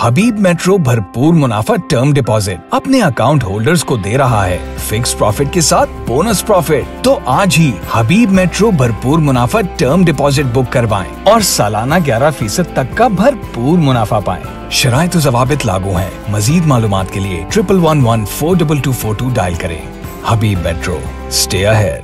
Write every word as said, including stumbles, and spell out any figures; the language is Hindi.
हबीब मेट्रो भरपूर मुनाफा टर्म डिपॉजिट अपने अकाउंट होल्डर्स को दे रहा है फिक्स प्रॉफिट के साथ बोनस प्रॉफिट। तो आज ही हबीब मेट्रो भरपूर मुनाफा टर्म डिपॉजिट बुक करवाएं और सालाना ग्यारह फीसद तक का भरपूर मुनाफा पाएं। शराइत ज़वाबित लागू हैं। मजीद मालूमात के लिए triple one one four double two four two dial करें। Habib metro, stay ahead.